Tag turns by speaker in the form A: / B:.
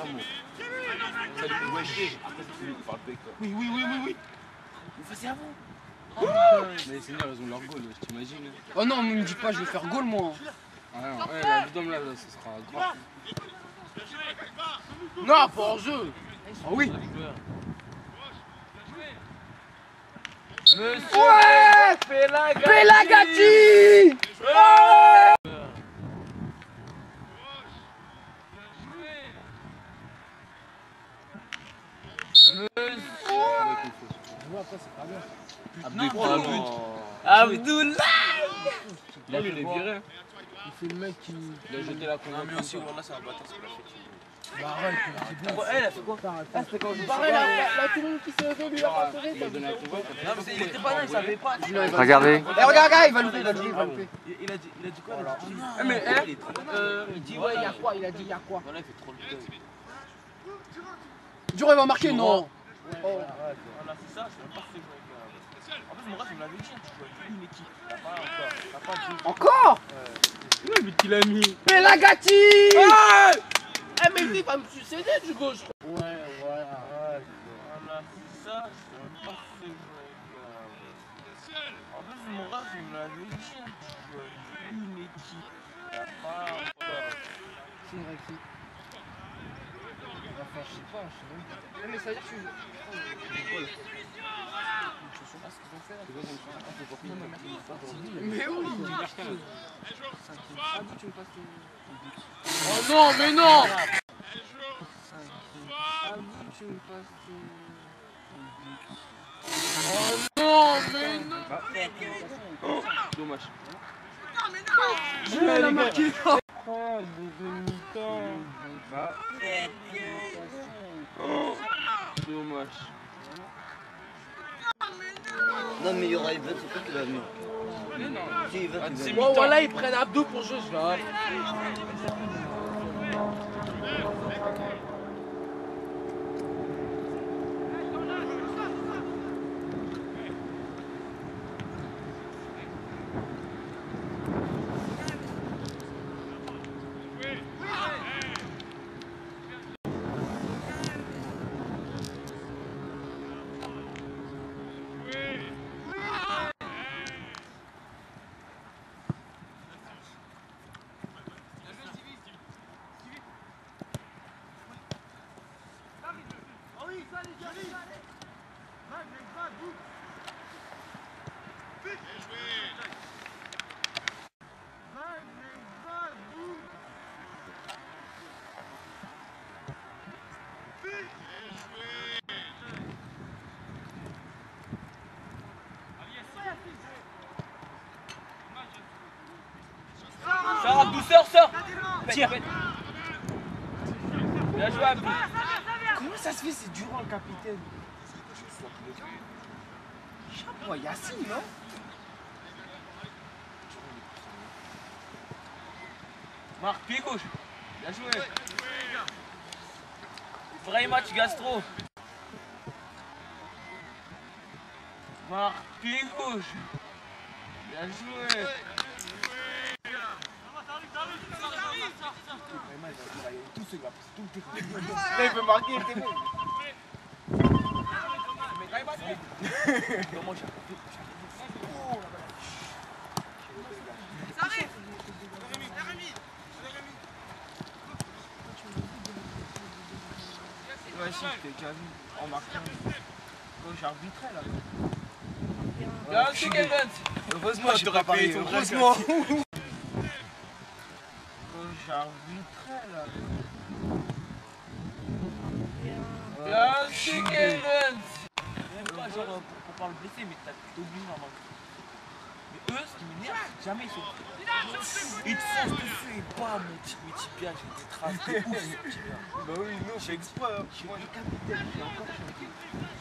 A: moi. Salut, wesh. Oui. Mais vas-y avant. Mais les seniors, ils ont leur goal, je t'imagine.
B: Oh non, me dis pas, je vais faire goal moi.
A: Ah non, la vidéo là, ce sera grave.
B: Non, pas en jeu. Ah oui.
A: Monsieur
B: Ouais, Pelagati.
A: Abdoulaye. Là, il est viré.
B: Il fait le mec qui.
A: Il a jeté la connerie.
C: Mais aussi, voilà, c'est un bâtard, c'est pas fait.
B: Bah arrête, c'est bon.
C: Elle a fait quoi?
B: C'était quand je pareil, la tourne qui s'est levée, lui a pas sauvé.
A: Il a donné un coup.
C: Non, mais il était pas là, il savait pas.
D: Regardez.
B: Eh, regarde, il va le faire, il va le faire.
C: Il a dit quoi?
B: Mais,
C: il dit
B: ouais, il y a quoi? Il a dit, il y a quoi?
C: Voilà, il fait trop le temps.
B: Duro, il va marquer, non?
C: Voilà, c'est ça, c'est pas fait jouer. En plus, mon ref, il me l'avait dit, tu joues avec une équipe. T'as pas dit.
B: Encore?
A: Le but qu'il a mis.
B: Pelagati!
C: Eh, mais lui, il va me succéder du gauche.
B: Ouais, voilà.
C: Voilà, c'est ça, c'est pas fait jouer. En plus, mon ref, il me l'avait dit, tu joues avec une équipe. T'as pas.
B: C'est vrai que enfin, je sais pas, non, mais ça veut dire que mais oui! Oh non, mais non! Oh non, mais non!
A: Dommage.
B: Il a marqué!
A: Dommage.
E: Non mais il y aura Yvan, c'est toi qui va venir. Si Yvan, il va venir.
B: Bon voilà, ils prennent Abdo pour jouer, je vais.
C: Sors, douceur, sors. Tire. Bien joué, Abdou.
B: Comment ça se fait, c'est Durand le capitaine? Chapeau, Yassine, non?
C: Marc, pied gauche. Bien joué. Vrai match gastro. Marc, pied gauche. Bien joué.
B: Là, il peut marquer, il était bon. Ouais, si, je t'ai déjà vu en marquant. Quand j'arbitrais là.
C: Bien joué, Kevin.
B: Heureusement, je t'aurais payé ton heureusement. Quand j'arbitrais là.
C: Bien joué, Kevin. Même pas genre pour pas le blesser, mais t'oublies normalement. Mais eux, ce qui m'énerve, jamais ils sont. Ils te foncent dessus et bam, mes tibias, j'ai des traces de ouf sur le tibia.
B: Bah oui, non, c'est exprès.
C: Je suis le capitaine, j'ai encore chanté.